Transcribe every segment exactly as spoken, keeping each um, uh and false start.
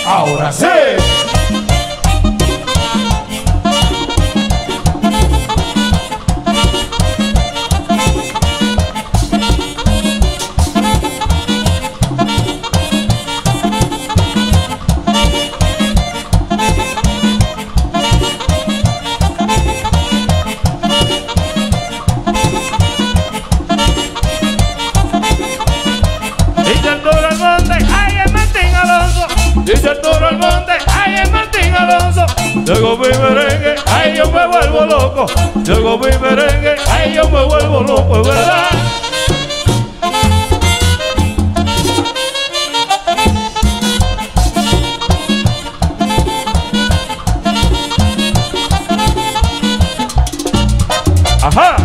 Ahora sí. Dice Arturo Almonte, ay es Martín Alonso. Dice Arturo Almonte, ay es Martín Alonso. Luego mi merengue, ay yo me vuelvo loco. Luego mi merengue, ay yo me vuelvo loco, es verdad. Ajá.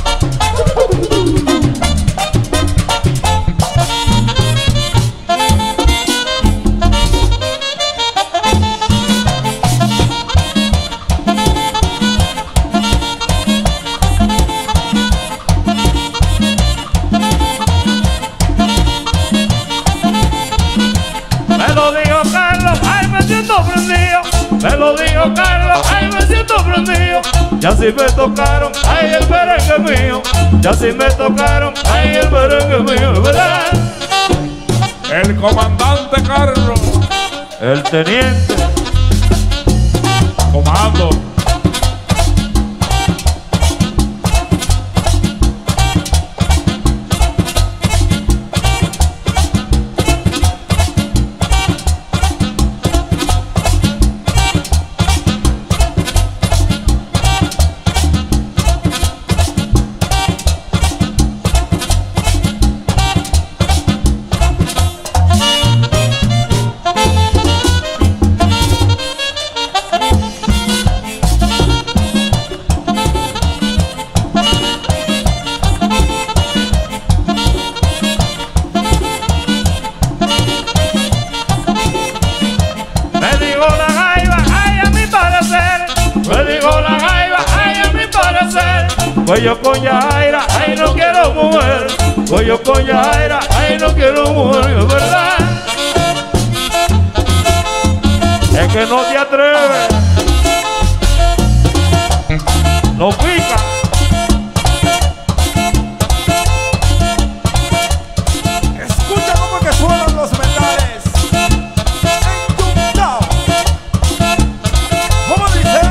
Me lo dijo Carlos, ay me siento prendido. Me lo dijo Carlos, ay me siento prendido. Ya si me tocaron, ay el merengue mío. Ya si me tocaron, ay el merengue mío, ¿verdad? El comandante Carlos. El teniente. Comando. Me dijo la jaiba, ay a mi parecer. Me dijo la jaiba, ay a mi parecer. Pues yo con Yajaira, ay no quiero mujer. Pues yo con Yajaira, ay no quiero mujer, es verdad. Es que no te atreves. No pica. Escucha cómo que suenan los metales. Enyuntao. ¿Cómo dice?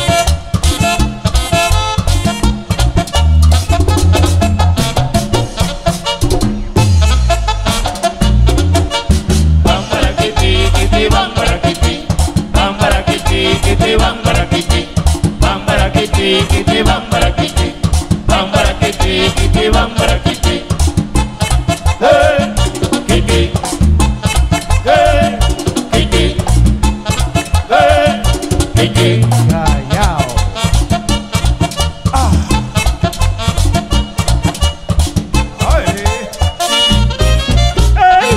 Bambara kiti, kiti, bambara kiti. Bambara kiti, kiti, bambara kiti. Bambara kiti, kiti, bambara kiti. Bambara kiti, kiti, bambara kiti. Hey, kiti. Hey, kiti. Hey, kiti. Callao. Ah. Ay. Hey.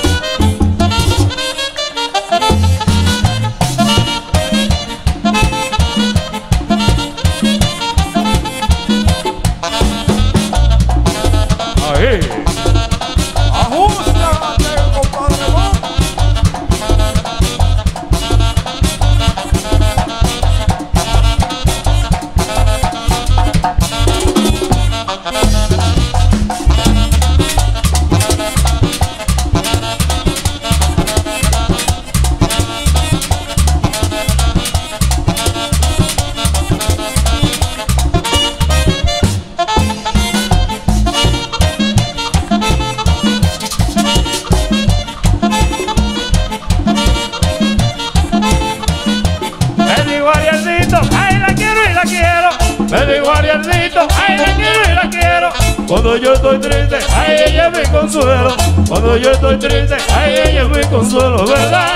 Ahí. Ajústate, compadre. ¿No? Me dijo Arielito, ay la quiero y la quiero. Me dijo Arielito, ay la quiero y la quiero. Cuando yo estoy triste, ay ella es mi consuelo. Cuando yo estoy triste, ay ella es mi consuelo, ¿verdad?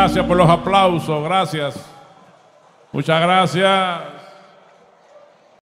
Gracias por los aplausos, gracias. Muchas gracias.